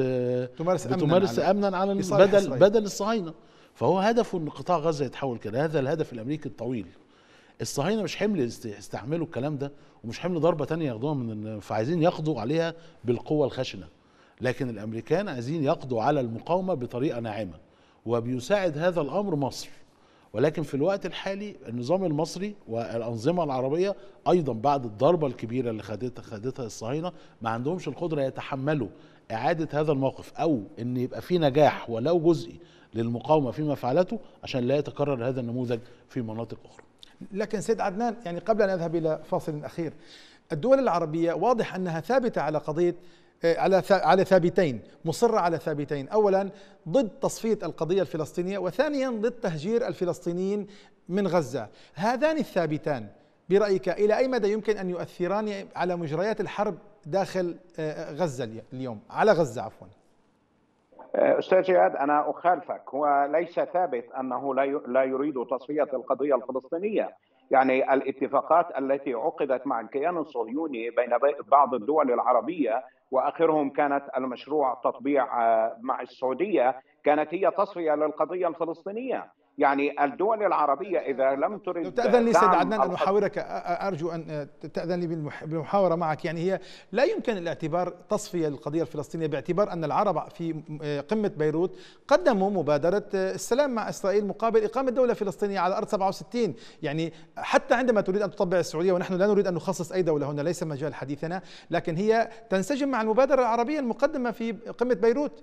بتمارس أمنا على بدل الصهاينة. فهو هدفه أن قطاع غزة يتحول كده. هذا الهدف الأمريكي الطويل. الصهاينة مش حمل يستحملوا الكلام ده، ومش حمل ضربة تانية ياخدوها فعايزين يقضوا عليها بالقوة الخشنة. لكن الأمريكان عايزين يقضوا على المقاومة بطريقة ناعمة، وبيساعد هذا الأمر مصر. ولكن في الوقت الحالي النظام المصري والأنظمة العربية أيضا بعد الضربة الكبيرة اللي خدتها الصهاينة ما عندهمش القدرة يتحملوا إعادة هذا الموقف، أو أن يبقى في نجاح ولو جزئي للمقاومة فيما فعلته، عشان لا يتكرر هذا النموذج في مناطق أخرى. لكن سيد عدنان، يعني قبل أن أذهب إلى فاصل أخير، الدول العربية واضح أنها ثابتة على قضية على ثابتين، مصرة على ثابتين: أولا ضد تصفية القضية الفلسطينية، وثانيا ضد تهجير الفلسطينيين من غزة. هذان الثابتان برأيك إلى أي مدى يمكن أن يؤثران على مجريات الحرب داخل غزة اليوم، على غزة عفوا؟ أستاذ جهاد، أنا أخالفك. هو ليس ثابت أنه لا يريد تصفية القضية الفلسطينية. يعني الاتفاقات التي عقدت مع الكيان الصهيوني بين بعض الدول العربية، وآخرهم كانت المشروع تطبيع مع السعودية، كانت هي تصفية للقضية الفلسطينية. يعني الدول العربية إذا لم ترد، لو تأذن لي سيد عدنان أن أحاورك، أرجو أن تأذن لي بالمحاورة معك. يعني هي لا يمكن الاعتبار تصفية للقضية الفلسطينية باعتبار أن العرب في قمة بيروت قدموا مبادرة السلام مع إسرائيل مقابل إقامة دولة فلسطينية على أرض 67. يعني حتى عندما تريد أن تطبع السعودية، ونحن لا نريد أن نخصص أي دولة هنا، ليس مجال حديثنا، لكن هي تنسجم مع المبادرة العربية المقدمة في قمة بيروت.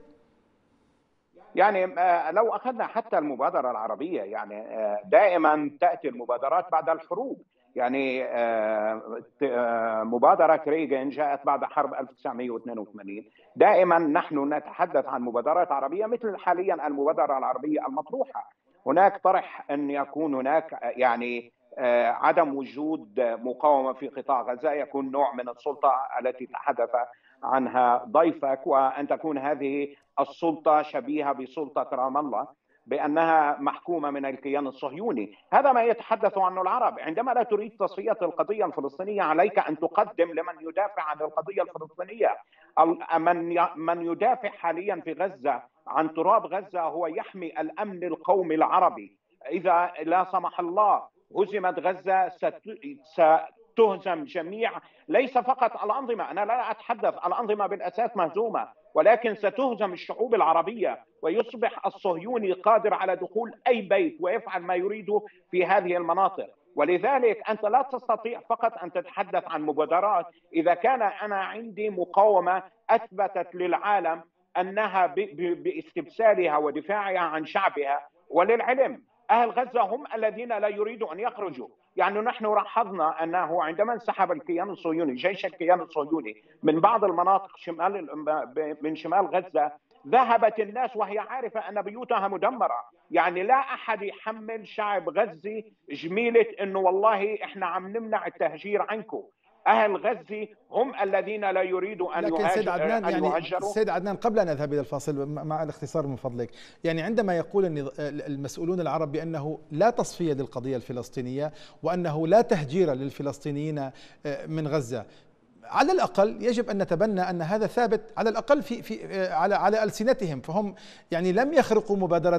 يعني لو أخذنا حتى المبادرة العربية، يعني دائما تأتي المبادرات بعد الحروب. يعني مبادرة ريغان جاءت بعد حرب 1982. دائما نحن نتحدث عن مبادرات عربية مثل حاليا المبادرة العربية المطروحة. هناك طرح أن يكون هناك يعني عدم وجود مقاومة في قطاع غزة، يكون نوع من السلطة التي تحدث عنها ضيفك، وأن تكون هذه السلطة شبيهة بسلطة رام الله بأنها محكومة من الكيان الصهيوني. هذا ما يتحدث عنه العرب. عندما لا تريد تصفية القضية الفلسطينية عليك أن تقدم لمن يدافع عن القضية الفلسطينية. من يدافع حاليا في غزة عن تراب غزة هو يحمي الأمن القومي العربي. إذا لا سمح الله هزمت غزة ستهزم جميع، ليس فقط الأنظمة، أنا لا أتحدث الأنظمة بالأساس مهزومة، ولكن ستهزم الشعوب العربية، ويصبح الصهيوني قادر على دخول أي بيت ويفعل ما يريده في هذه المناطق. ولذلك أنت لا تستطيع فقط أن تتحدث عن مبادرات إذا كان أنا عندي مقاومة أثبتت للعالم أنها باستبسالها ودفاعها عن شعبها. وللعلم أهل غزة هم الذين لا يريدوا أن يخرجوا. يعني نحن لاحظنا أنه عندما انسحب الكيان الصهيوني، جيش الكيان الصهيوني من بعض المناطق من شمال غزة، ذهبت الناس وهي عارفة أن بيوتها مدمرة. يعني لا أحد يحمل شعب غزي جميلة أنه والله إحنا عم نمنع التهجير عنكم. أهل غزة هم الذين لا يريدوا أن لكن سيد عدنان يهجروا. سيد عدنان، قبل أن أذهب إلى الفاصل مع الاختصار من فضلك، يعني عندما يقول المسؤولون العرب بأنه لا تصفية للقضية الفلسطينية وأنه لا تهجير للفلسطينيين من غزة، على الأقل يجب أن نتبنى أن هذا ثابت على الأقل على ألسنتهم. فهم يعني لم يخرقوا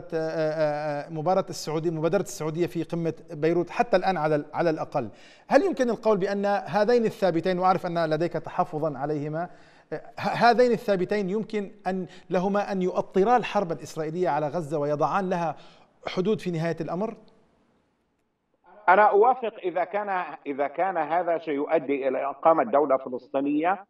مبادرة السعودية في قمة بيروت حتى الآن على الأقل. هل يمكن القول بأن هذين الثابتين، وأعرف أن لديك تحفظا عليهما، هذين الثابتين يمكن لهما أن يؤطرا الحرب الإسرائيلية على غزة ويضعان لها حدود في نهاية الأمر؟ أنا أوافق إذا كان هذا سيؤدي إلى إقامة دولة فلسطينية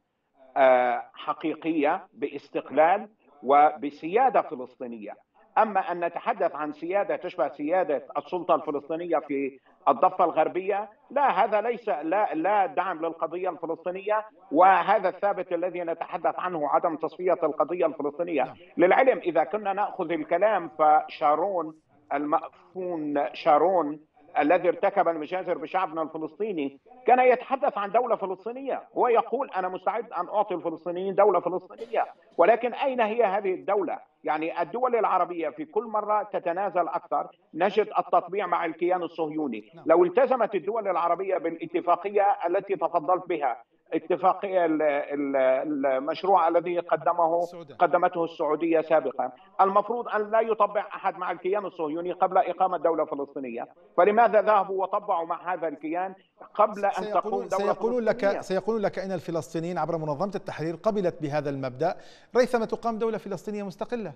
حقيقية باستقلال وبسيادة فلسطينية. أما أن نتحدث عن سيادة تشبه سيادة السلطة الفلسطينية في الضفة الغربية، لا، هذا ليس لا دعم للقضية الفلسطينية، وهذا الثابت الذي نتحدث عنه عدم تصفية القضية الفلسطينية. للعلم إذا كنا نأخذ الكلام، فشارون المأفون شارون الذي ارتكب المجازر بشعبنا الفلسطيني كان يتحدث عن دولة فلسطينية. هو يقول أنا مستعد أن أعطي الفلسطينيين دولة فلسطينية، ولكن أين هي هذه الدولة؟ يعني الدول العربية في كل مرة تتنازل أكثر. نجد التطبيع مع الكيان الصهيوني. لو التزمت الدول العربية بالاتفاقية التي تفضلت بها، اتفاقية المشروع الذي قدمته السعودية سابقا، المفروض أن لا يطبع أحد مع الكيان الصهيوني قبل إقامة دولة فلسطينية. فلماذا ذهبوا وطبعوا مع هذا الكيان قبل أن تقوم دولة فلسطينية؟ سيقولون لك إن الفلسطينيين عبر منظمة التحرير قبلت بهذا المبدأ ريثما تقام دولة فلسطينية مستقلة.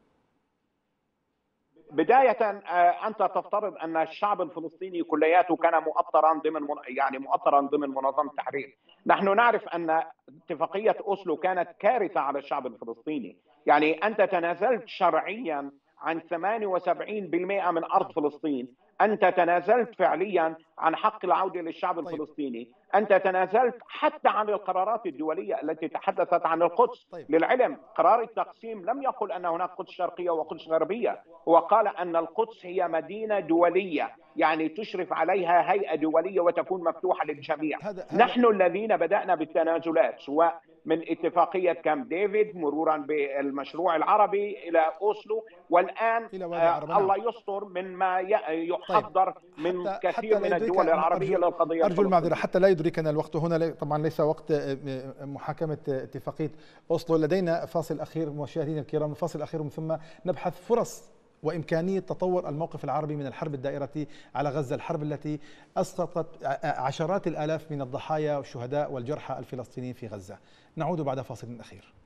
بداية أنت تفترض أن الشعب الفلسطيني كلياته كان مؤطرا ضمن منظمة التحرير. نحن نعرف أن اتفاقية أوسلو كانت كارثة على الشعب الفلسطيني. يعني أنت تنازلت شرعيا عن 78% من أرض فلسطين، أنت تنازلت فعليا عن حق العودة للشعب الفلسطيني، أنت تنازلت حتى عن القرارات الدولية التي تحدثت عن القدس. للعلم قرار التقسيم لم يقل أن هناك قدس شرقية وقدس غربية، هو قال أن القدس هي مدينة دولية، يعني تشرف عليها هيئة دولية وتكون مفتوحة للجميع. نحن الذين بدأنا بالتنازلات، سواء من اتفاقية كامب ديفيد مرورا بالمشروع العربي إلى أوسلو، والآن الله يستر من ما يحضر من كثير من الدول العربية للقضية. أرجو المعذرة حتى لا يدركنا الوقت هنا، طبعا ليس وقت محاكمة اتفاقية أوسلو. لدينا فاصل أخير مشاهدينا الكرام، الفاصل الأخير، ومن ثم نبحث فرص وإمكانية تطور الموقف العربي من الحرب الدائرة على غزة، الحرب التي أسقطت عشرات الآلاف من الضحايا والشهداء والجرحى الفلسطينيين في غزة. نعود بعد فاصل أخير.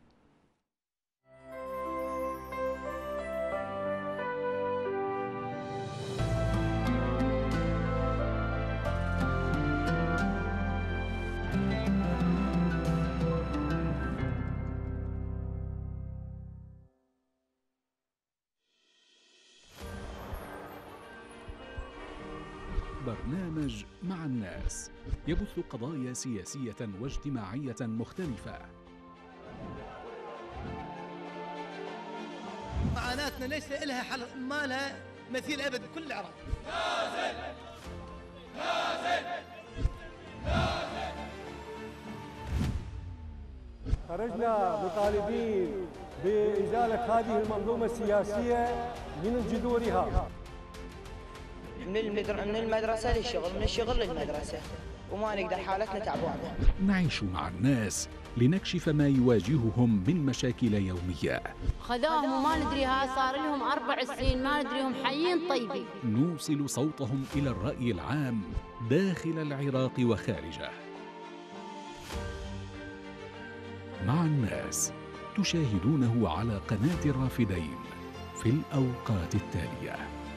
برنامج مع الناس يبث قضايا سياسية واجتماعية مختلفة. معاناتنا ليس لها حل، ما لها مثيل أبد بكل العراق. خرجنا مطالبين بإزالة هذه المنظومة السياسية من جذورها. من المدرسة للشغل، من الشغل للمدرسة، وما نقدر، حالتنا تعبانة. نعيش مع الناس لنكشف ما يواجههم من مشاكل يومية. خذوهم وما ندريها، صار لهم 4 سنين ما ندريهم حيين طيبين. نوصل صوتهم إلى الرأي العام داخل العراق وخارجه. مع الناس تشاهدونه على قناة الرافدين في الأوقات التالية.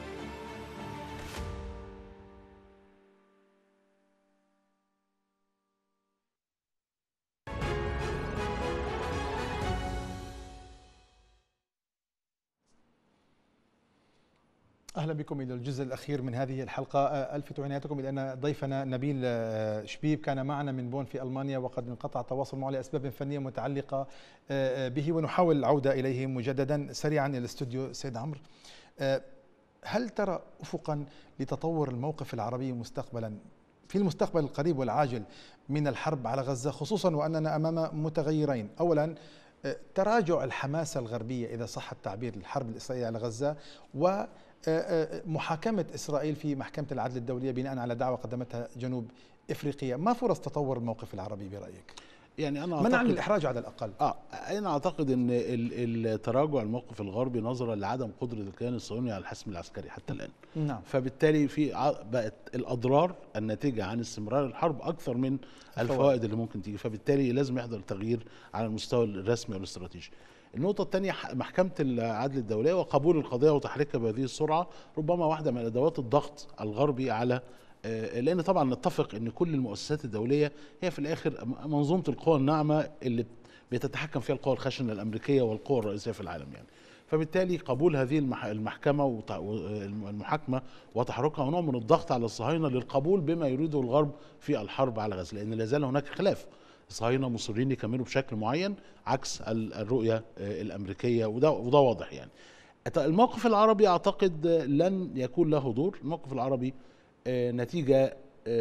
أهلا بكم إلى الجزء الأخير من هذه الحلقة. ألفت عنايتكم إلى أن ضيفنا نبيل شبيب كان معنا من بون في ألمانيا، وقد انقطع التواصل معه لأسباب فنية متعلقة به، ونحاول العودة إليه مجددا. سريعا إلى الاستوديو سيد عمرو، هل ترى أفقا لتطور الموقف العربي مستقبلا في المستقبل القريب والعاجل من الحرب على غزة، خصوصا وأننا أمام متغيرين؟ أولا تراجع الحماسة الغربية إذا صح التعبير للحرب الإسرائيلية على غزة، ومحاكمة إسرائيل في محكمة العدل الدولية بناء على دعوة قدمتها جنوب إفريقيا. ما فرص تطور الموقف العربي برأيك؟ يعني أنا منع من الإحراج على الأقل. أنا أعتقد أن التراجع الموقف الغربي نظرا لعدم قدرة الكيان الصهيوني على الحسم العسكري حتى الآن. نعم. فبالتالي بقت الأضرار الناتجة عن استمرار الحرب أكثر من الفوائد اللي ممكن تيجي، فبالتالي لازم يحصل تغيير على المستوى الرسمي والاستراتيجي. النقطة الثانية، محكمة العدل الدولية وقبول القضية وتحريكها بهذه السرعة ربما واحدة من أدوات الضغط الغربي على، لأن طبعا نتفق أن كل المؤسسات الدولية هي في الآخر منظومة القوى الناعمة اللي بيتتحكم فيها القوى الخشنة الأمريكية والقوى الرئيسية في العالم يعني. فبالتالي قبول هذه المحكمة والمحاكمة وتحركها نوع من الضغط على الصهاينة للقبول بما يريده الغرب في الحرب على غزة، لأن لا زال هناك خلاف. الصهاينة مصرين يكملوا بشكل معين عكس الرؤية الأمريكية، وده واضح يعني. الموقف العربي أعتقد لن يكون له دور. الموقف العربي نتيجة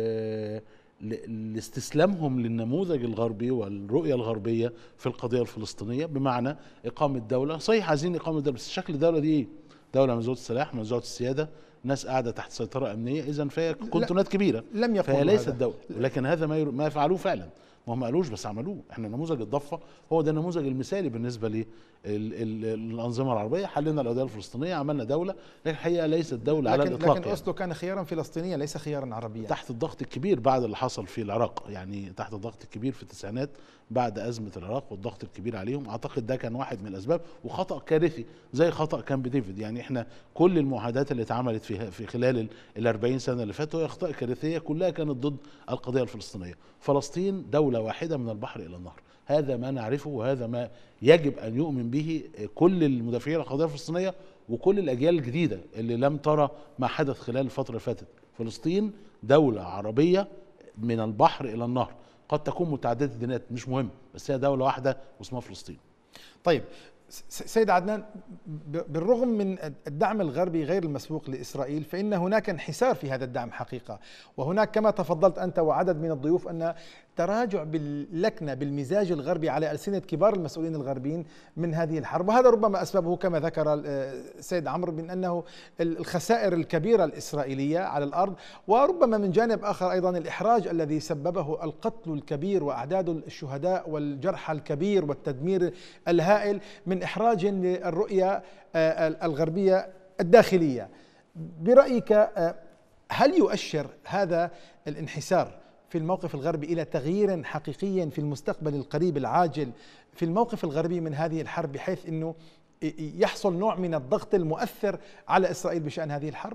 لاستسلامهم للنموذج الغربي والرؤية الغربية في القضية الفلسطينية، بمعنى إقامة دولة. صحيح عايزين إقامة دولة، بس شكل الدولة دي إيه؟ دولة منزوعة السلاح، منزوعة السيادة، ناس قاعدة تحت سيطرة أمنية، إذن فهي كنتونات كبيرة، لم يقولوا فهي ليست دولة. ولكن هذا ما يفعلوه فعلا، ما قالوش بس عملوه. احنا نموذج الضفة هو ده النموذج المثالي بالنسبة للأنظمة العربية. حللنا القضية الفلسطينية، عملنا دولة، لكن الحقيقة ليست دولة على الإطلاق. لكن أوسلو كان خيارا فلسطينيا ليس خيارا عربيا، تحت الضغط الكبير بعد اللي حصل في العراق، يعني تحت الضغط الكبير في التسعينات بعد أزمة العراق والضغط الكبير عليهم. أعتقد ده كان واحد من الأسباب، وخطأ كارثي زي خطأ كامب ديفيد. يعني احنا كل المعاهدات اللي اتعملت في خلال ال40 سنة اللي فاتوا هي أخطاء كارثية كلها كانت ضد القضية الفلسطينية. فلسطين دولة واحدة من البحر إلى النهر، هذا ما نعرفه وهذا ما يجب أن يؤمن به كل المدافعين عن القضية الفلسطينية وكل الأجيال الجديدة اللي لم ترى ما حدث خلال الفترة اللي فاتت. فلسطين دولة عربية من البحر إلى النهر، قد تكون متعددة الديانات مش مهم، بس هي دولة واحدة واسمها فلسطين. طيب سيد عدنان، بالرغم من الدعم الغربي غير المسبوق لإسرائيل، فإن هناك انحسار في هذا الدعم حقيقة، وهناك كما تفضلت أنت وعدد من الضيوف أن تراجع باللكنة بالمزاج الغربي على ألسنة كبار المسؤولين الغربيين من هذه الحرب. وهذا ربما أسبابه كما ذكر السيد عمرو من أنه الخسائر الكبيرة الإسرائيلية على الأرض، وربما من جانب آخر أيضا الإحراج الذي سببه القتل الكبير وأعداد الشهداء والجرحى الكبير والتدمير الهائل من إحراج للرؤية الغربية الداخلية. برأيك هل يؤشر هذا الانحسار في الموقف الغربي إلى تغيير حقيقي في المستقبل القريب العاجل في الموقف الغربي من هذه الحرب، بحيث أنه يحصل نوع من الضغط المؤثر على إسرائيل بشأن هذه الحرب؟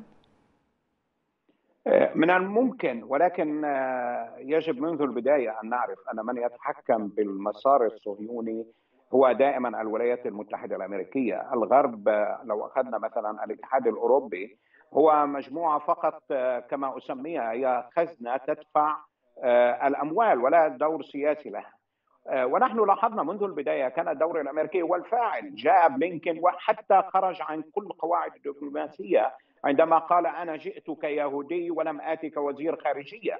من الممكن، ولكن يجب منذ البداية أن نعرف أن من يتحكم بالمسار الصهيوني هو دائما الولايات المتحدة الأمريكية. الغرب لو أخذنا مثلا الاتحاد الأوروبي هو مجموعة فقط كما أسميها، هي خزنة تدفع الأموال ولا دور سياسي لها. ونحن لاحظنا منذ البداية كان الدور الأمريكي هو الفاعل. جاء بلينكن وحتى خرج عن كل قواعد الدبلوماسية عندما قال أنا جئت كيهودي ولم آتي كوزير خارجية.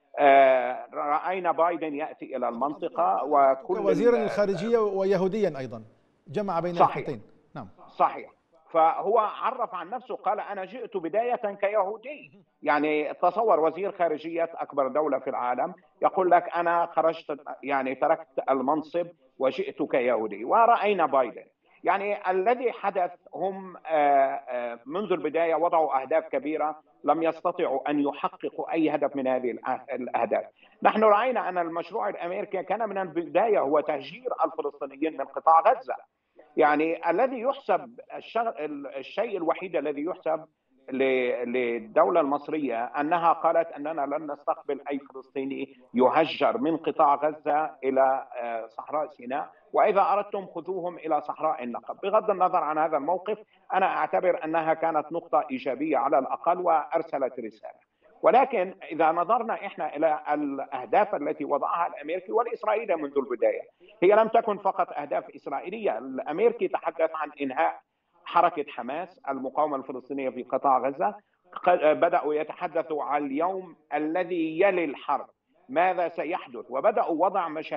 رأينا بايدن يأتي إلى المنطقة وكل وزيرا الخارجية ويهوديا أيضا، جمع بين الخطين. نعم صحيح. فهو عرف عن نفسه قال أنا جئت بداية كيهودي. يعني تصور وزير خارجية أكبر دولة في العالم يقول لك أنا خرجت، يعني تركت المنصب وجئت كيهودي. ورأينا بايدن يعني الذي حدث، هم منذ البداية وضعوا أهداف كبيرة لم يستطيعوا أن يحققوا أي هدف من هذه الأهداف. نحن رأينا أن المشروع الأمريكي كان من البداية هو تهجير الفلسطينيين من قطاع غزة. يعني الذي يحسب الشيء الوحيد الذي يحسب للدولة المصرية أنها قالت أننا لن نستقبل أي فلسطيني يهجر من قطاع غزة إلى صحراء سيناء، وإذا أردتم خذوهم إلى صحراء النقب. بغض النظر عن هذا الموقف أنا أعتبر أنها كانت نقطة إيجابية على الأقل وأرسلت رسالة. ولكن إذا نظرنا إحنا إلى الأهداف التي وضعها الأمريكي والإسرائيلي منذ البداية، هي لم تكن فقط أهداف إسرائيلية. الأمريكي تحدث عن إنهاء حركة حماس المقاومة الفلسطينية في قطاع غزة. بدأوا يتحدثوا عن اليوم الذي يلي الحرب ماذا سيحدث، وبدأوا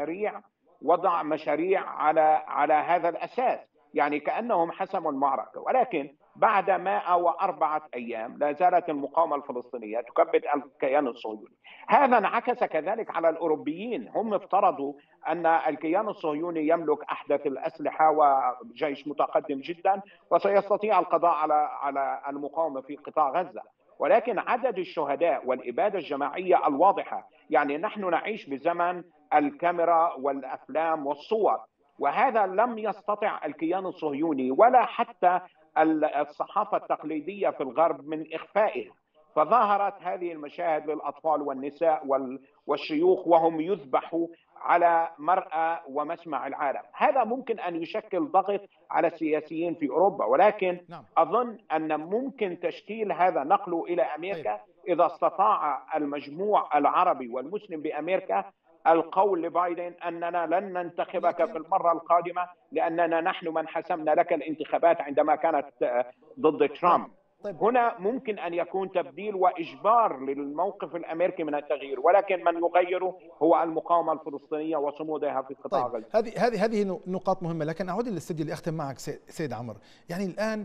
وضع مشاريع على هذا الأساس، يعني كأنهم حسموا المعركة. ولكن بعد 104 أيام لا زالت المقاومة الفلسطينية تكبد الكيان الصهيوني. هذا انعكس كذلك على الأوروبيين. هم افترضوا أن الكيان الصهيوني يملك أحدث الأسلحة وجيش متقدم جدا وسيستطيع القضاء على المقاومة في قطاع غزة. ولكن عدد الشهداء والإبادة الجماعية الواضحة، يعني نحن نعيش بزمن الكاميرا والأفلام والصور، وهذا لم يستطع الكيان الصهيوني ولا حتى الصحافة التقليدية في الغرب من إخفائها. فظهرت هذه المشاهد للأطفال والنساء والشيوخ وهم يذبحوا على مرأى ومسمع العالم. هذا ممكن أن يشكل ضغط على السياسيين في أوروبا، ولكن أظن أن ممكن تشكيل هذا نقله إلى أمريكا إذا استطاع المجموع العربي والمسلم بأمريكا القول لبايدن أننا لن ننتخبك في المرة القادمة لأننا نحن من حسمنا لك الانتخابات عندما كانت ضد ترامب. هنا ممكن أن يكون تبديل وإجبار للموقف الأمريكي من التغيير، ولكن من يغيره هو المقاومة الفلسطينية وصمودها في قطاع غزة. هذه نقاط مهمة، لكن أعود للاستديو لأختم معك سيد عمرو. يعني الآن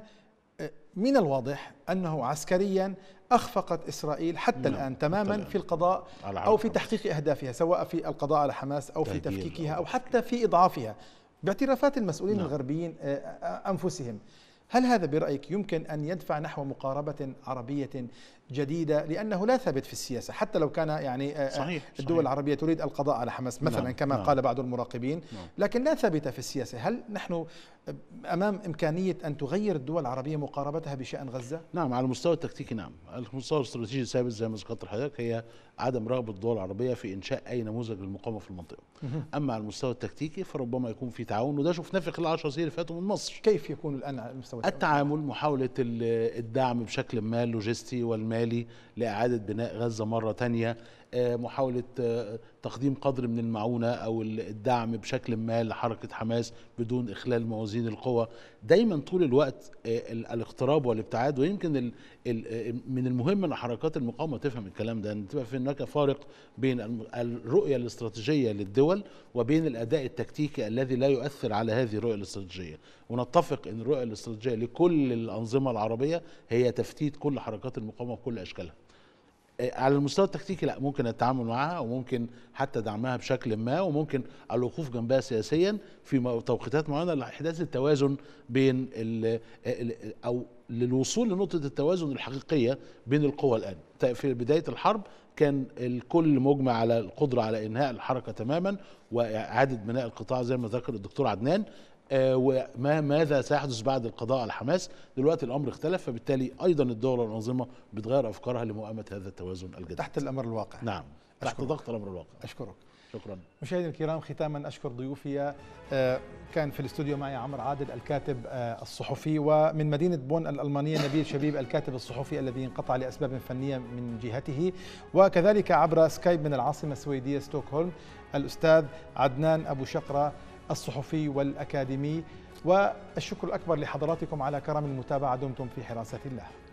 من الواضح أنه عسكريا أخفقت إسرائيل حتى الآن تماما في القضاء أو في تحقيق أهدافها، سواء في القضاء على حماس أو في تفكيكها أو حتى في إضعافها باعترافات المسؤولين الغربيين أنفسهم. هل هذا برأيك يمكن أن يدفع نحو مقاربة عربية جديدة؟ لأنه لا ثابت في السياسة، حتى لو كان يعني الدول العربية تريد القضاء على حماس مثلا كما قال بعض المراقبين، لكن لا ثابت في السياسة. هل نحن أمام إمكانية أن تغير الدول العربية مقاربتها بشأن غزة؟ نعم، على المستوى التكتيكي نعم. على المستوى الاستراتيجي ثابت زي ما ذكرت لحضرتك، هي عدم رغبة الدول العربية في إنشاء أي نموذج للمقاومة في المنطقة. أما على المستوى التكتيكي فربما يكون في تعاون، وده شفناه في خلال 10 سنين اللي فاتوا من مصر. كيف يكون الآن على المستوى التعامل؟ محاولة الدعم بشكل ما اللوجستي والمالي لإعادة بناء غزة مرة تانية، محاولة تقديم قدر من المعونة أو الدعم بشكل ما لحركة حماس بدون إخلال موازين القوى. دايما طول الوقت الاقتراب والابتعاد. ويمكن من المهم أن حركات المقاومة تفهم الكلام ده، أن تبقى في هناك فارق بين الرؤية الاستراتيجية للدول وبين الأداء التكتيكي الذي لا يؤثر على هذه الرؤية الاستراتيجية. ونتفق أن الرؤية الاستراتيجية لكل الأنظمة العربية هي تفتيت كل حركات المقاومة بكل أشكالها. على المستوى التكتيكي لا، ممكن التعامل معها وممكن حتى دعمها بشكل ما، وممكن الوقوف جنبها سياسيا في توقيتات معينه لإحداث التوازن بين او للوصول لنقطه التوازن الحقيقيه بين القوى. الان في بدايه الحرب كان الكل مجمع على القدره على انهاء الحركه تماما واعاده بناء القطاع زي ما ذكر الدكتور عدنان، وماذا سيحدث بعد القضاء على حماس. دلوقتي الامر اختلف، فبالتالي ايضا الدول والانظمه بتغير افكارها لمؤامه هذا التوازن الجديد تحت الامر الواقع. نعم، تحت ضغط الامر الواقع. اشكرك. شكرا. مشاهدينا الكرام، ختاما أشكر ضيوفي. كان في الاستوديو معي عمرو عادل الكاتب الصحفي، ومن مدينة بون الألمانية نبيل شبيب الكاتب الصحفي الذي انقطع لأسباب فنية من جهته، وكذلك عبر سكايب من العاصمة السويدية ستوكهولم الأستاذ عدنان أبو شقرة الصحفي والأكاديمي. والشكر الأكبر لحضراتكم على كرم المتابعة. دمتم في حراسة الله.